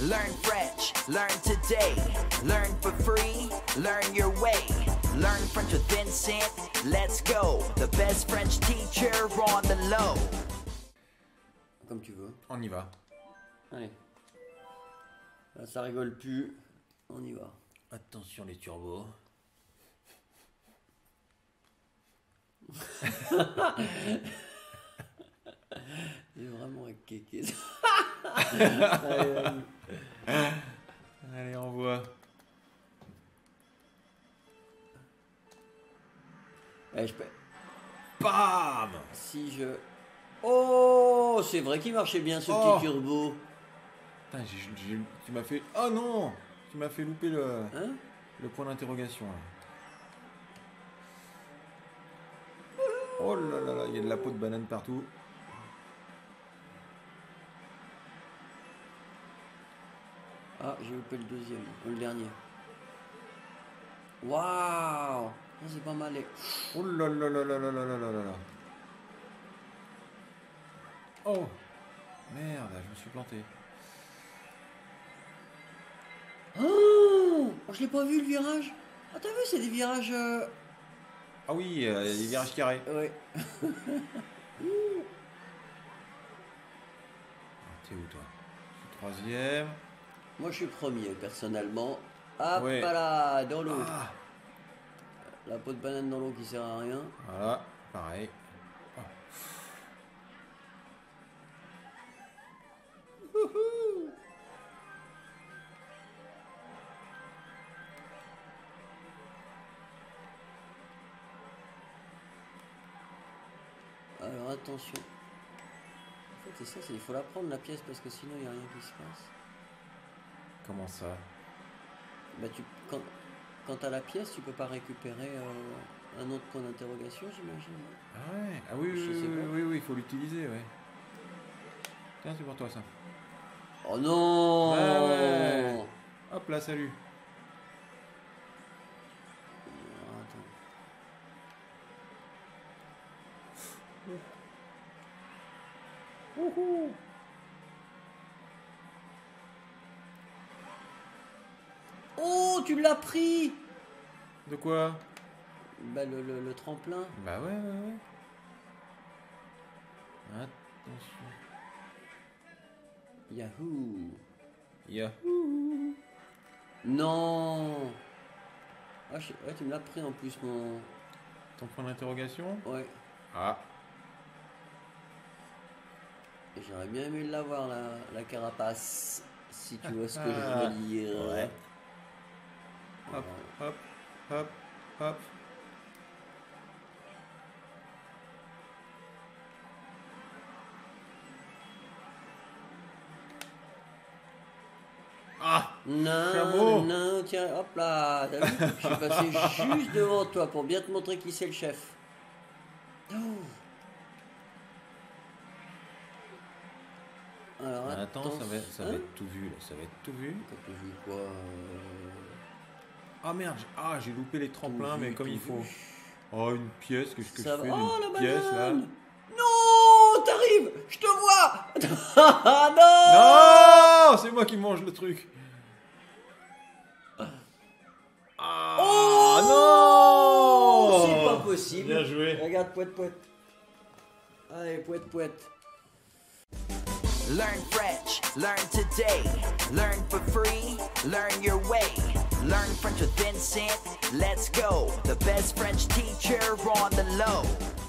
Learn French, learn today. Learn for free, learn your way. Learn French with Vincent, let's go. The best French teacher on the low. Comme tu veux. On y va. Allez. Là, ça rigole plus. On y va. Attention les turbos. C'est vraiment un kéké. Allez, on voit. Allez, je peux... Bam! Si je... Oh, c'est vrai qu'il marchait bien ce petit turbo. Putain, tu m'as fait... Oh non! Tu m'as fait louper le point d'interrogation. Oh là là là, il y a de la peau de banane partout. Ah, j'ai loupé le deuxième, ou le dernier. Waouh! C'est pas mal. Oh là là là là là là là là là. Oh! Merde, je me suis planté. Oh! Je l'ai pas vu le virage. Ah, t'as vu, c'est des virages... Ah oui, les virages carrés. Ouais. T'es où toi? Je suis troisième. Moi, je suis premier, personnellement. Hop Ouais. là, dans l'eau. Ah. La peau de banane dans l'eau qui sert à rien. Voilà, pareil. Oh. Alors, attention. En fait, c'est ça, il faut la prendre la pièce parce que sinon, il n'y a rien qui se passe. Comment ça? Bah, quand tu as la pièce, tu peux pas récupérer un autre point d'interrogation, j'imagine. Ah ouais, ah oui, Je sais pas. oui, il faut l'utiliser, ouais. Tiens, c'est pour toi ça. Oh non! Ah ouais. Hop là, salut. Attends. Oh, tu l'as pris! De quoi? Bah, le tremplin. Bah ouais, ouais, ouais. Attention. Yahoo! Yahoo! Non! Ah, ouais, tu me l'as pris en plus, mon... Ton point d'interrogation? Ouais. Ah. Et j'aurais bien aimé l'avoir, la carapace. Si tu vois ce que je veux dire. Ouais. Hop, hop, hop, hop. Ah! Non, Chameau. non, tiens, hop là. T'as vu? Je suis passé juste devant toi pour bien te montrer qui c'est le chef. Oh. Alors, Attends, ça va être tout vu là, ça va être tout vu. Quand tu vu quoi Ah merde, j'ai loupé les tremplins, mais comme il faut. Oh, une pièce, qu'est-ce que Ça je va. fais Oh, d'une la pièce là? banane. Non, t'arrives. Je te vois. Ah non. Non, c'est moi qui mange le truc. Ah Oh, non, c'est pas possible. Bien joué. Regarde, poète, poète. Allez, poète, poète. Learn French, learn today. Learn for free, learn your way. Learn French with Vincent, let's go. The best French teacher on the low.